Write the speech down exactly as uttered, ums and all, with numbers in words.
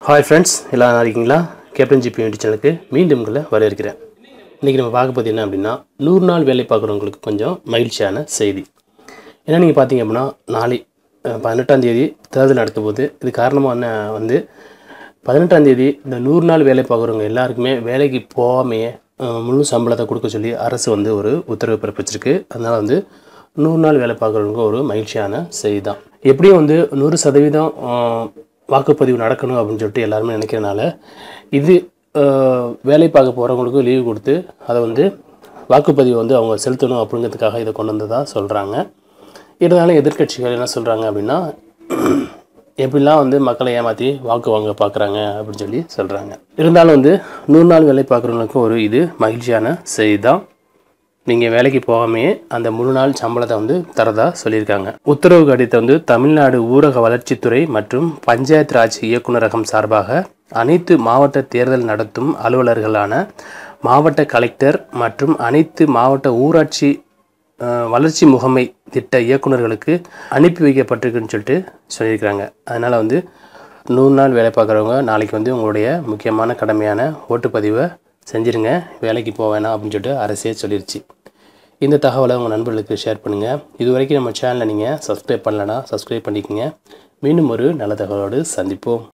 Hi friends, எல்லாரும் நல்லா இருக்கீங்களா? கேப்டன் ஜிபி யூனிட் சேனலுக்கு மீண்டும் உங்களை வரவேற்கிறேன். இன்றைக்கி நம்ம பார்க்க போகிறது என்ன அப்படின்னா, நூறு நாள் வேலை பார்க்குறவங்களுக்கு கொஞ்சம் மகிழ்ச்சியான செய்தி. ஏன்னா நீங்கள் பார்த்தீங்க அப்படின்னா, நாளை பதினெட்டாம் தேதி தேர்தல் நடத்த போது இது காரணமான வந்து பதினெட்டாம் தேதி இந்த நூறு நாள் வேலை பார்க்குறவங்க எல்லாருக்குமே வேலைக்கு போகாமையே முழு சம்பளத்தை கொடுக்க சொல்லி அரசு வந்து ஒரு உத்தரவு பிறப்பிச்சிருக்கு. அதனால் வந்து நூறு நாள் வேலை பார்க்குறவங்க ஒரு மகிழ்ச்சியான செய்தி தான். எப்படியும் வந்து நூறு சதவீதம் வாக்குப்பதிவு நடக்கணும் அப்படின்னு சொல்லிட்டு எல்லாருமே நினைக்கிறனால இது வேலை பார்க்க போகிறவங்களுக்கு லீவு கொடுத்து அதை வந்து வாக்குப்பதிவு வந்து அவங்க செலுத்தணும் அப்படிங்கிறதுக்காக இதை கொண்டு வந்ததாக சொல்கிறாங்க. இருந்தாலும் எதிர்க்கட்சிகள் என்ன சொல்கிறாங்க அப்படின்னா, எப்படிலாம் வந்து மக்களை ஏமாற்றி வாக்கு வாங்க பார்க்குறாங்க அப்படின்னு சொல்லி சொல்கிறாங்க. இருந்தாலும் வந்து நூறு நாள் வேலை பார்க்குறவங்களுக்கும் ஒரு இது மகிழ்ச்சியான செய்தி தான். நீங்கள் வேலைக்கு போகாமையே அந்த முழு நாள் சம்பளத்தை வந்து தரதா சொல்லியிருக்காங்க. உத்தரவு கடிதத்தை வந்து தமிழ்நாடு ஊரக வளர்ச்சித்துறை மற்றும் பஞ்சாயத்து ராஜ் இயக்குநரகம் சார்பாக அனைத்து மாவட்ட தேர்தல் நடத்தும் அலுவலர்களான மாவட்ட கலெக்டர் மற்றும் அனைத்து மாவட்ட ஊராட்சி வளர்ச்சி முகமை திட்ட இயக்குநர்களுக்கு அனுப்பி வைக்கப்பட்டிருக்குன்னு சொல்லிட்டு சொல்லியிருக்கிறாங்க. அதனால் வந்து நூறு நாள் வேலை பார்க்குறவங்க நாளைக்கு வந்து உங்களுடைய முக்கியமான கடமையான ஓட்டுப்பதிவை செஞ்சுருங்க, வேலைக்கு போக வேணாம் அப்படின்னு சொல்லிட்டு அரசே சொல்லிருச்சு. இந்த தகவலை உங்கள் நண்பர்களுக்கு ஷேர் பண்ணுங்கள். இது வரைக்கும் நம்ம சேனலை நீங்கள் சப்ஸ்கிரைப் பண்ணலன்னா சப்ஸ்கிரைப் பண்ணிக்கோங்க. மீண்டும் ஒரு நல்ல தகவலோடு சந்திப்போம்.